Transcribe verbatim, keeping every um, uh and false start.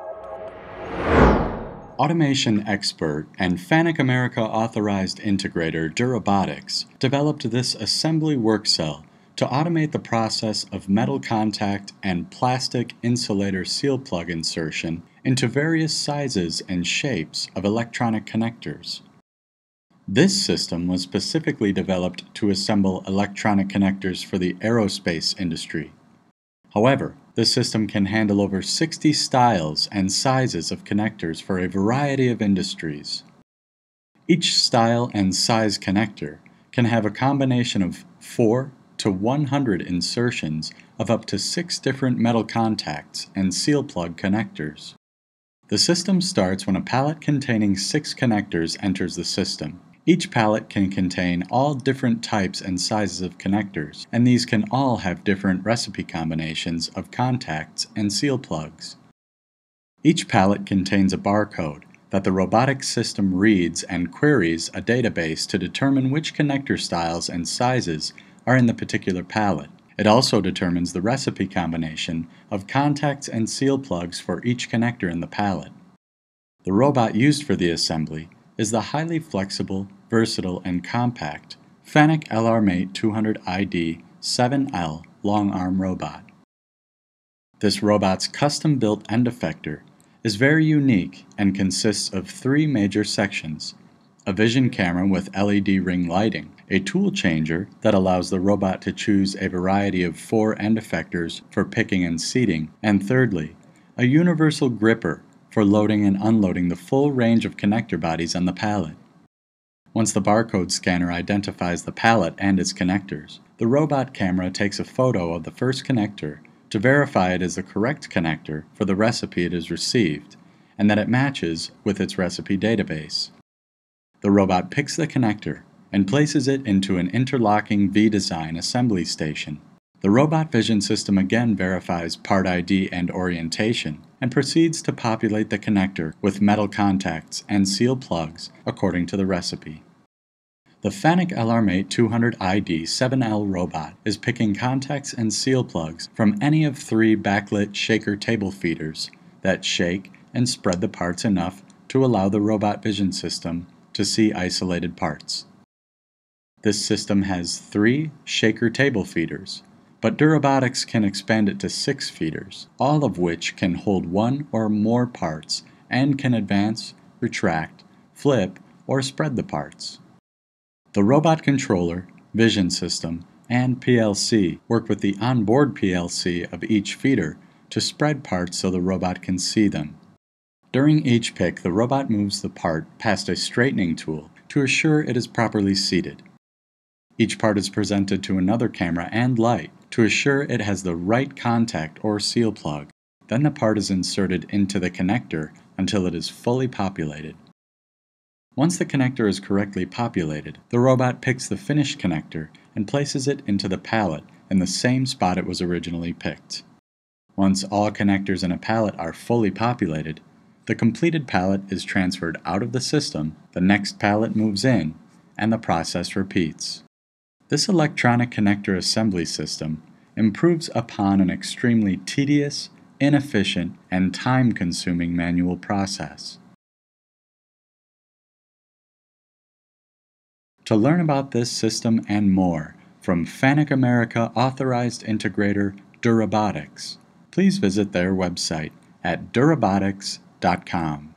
Automation expert and FANUC America Authorized Integrator Durabotics developed this assembly work cell to automate the process of metal contact and plastic insulator seal plug insertion into various sizes and shapes of electronic connectors. This system was specifically developed to assemble electronic connectors for the aerospace industry. However, the system can handle over sixty styles and sizes of connectors for a variety of industries. Each style and size connector can have a combination of four to one hundred insertions of up to six different metal contacts and seal plug connectors. The system starts when a pallet containing six connectors enters the system. Each pallet can contain all different types and sizes of connectors, and these can all have different recipe combinations of contacts and seal plugs. Each pallet contains a barcode that the robotics system reads and queries a database to determine which connector styles and sizes are in the particular pallet. It also determines the recipe combination of contacts and seal plugs for each connector in the pallet. The robot used for the assembly is the highly flexible, versatile, and compact FANUC L R Mate two hundred I D seven L long arm robot. This robot's custom-built end effector is very unique and consists of three major sections: a vision camera with L E D ring lighting, a tool changer that allows the robot to choose a variety of four end effectors for picking and seating, and thirdly, a universal gripper for loading and unloading the full range of connector bodies on the pallet. Once the barcode scanner identifies the pallet and its connectors, the robot camera takes a photo of the first connector to verify it is the correct connector for the recipe it has received, and that it matches with its recipe database. The robot picks the connector and places it into an interlocking V-design assembly station. The robot vision system again verifies part I D and orientation and proceeds to populate the connector with metal contacts and seal plugs according to the recipe. The FANUC L R Mate two hundred I D seven L robot is picking contacts and seal plugs from any of three backlit shaker table feeders that shake and spread the parts enough to allow the robot vision system to see isolated parts. This system has three shaker table feeders, but Durabotics can expand it to six feeders, all of which can hold one or more parts and can advance, retract, flip, or spread the parts. The robot controller, vision system, and P L C work with the onboard P L C of each feeder to spread parts so the robot can see them. During each pick, the robot moves the part past a straightening tool to assure it is properly seated. Each part is presented to another camera and light to assure it has the right contact or seal plug. Then the part is inserted into the connector until it is fully populated. Once the connector is correctly populated, the robot picks the finished connector and places it into the pallet in the same spot it was originally picked. Once all connectors in a pallet are fully populated, the completed pallet is transferred out of the system, the next pallet moves in, and the process repeats. This electronic connector assembly system improves upon an extremely tedious, inefficient, and time-consuming manual process. To learn about this system and more from FANUC America Authorized Integrator Durabotics, please visit their website at durabotics dot com.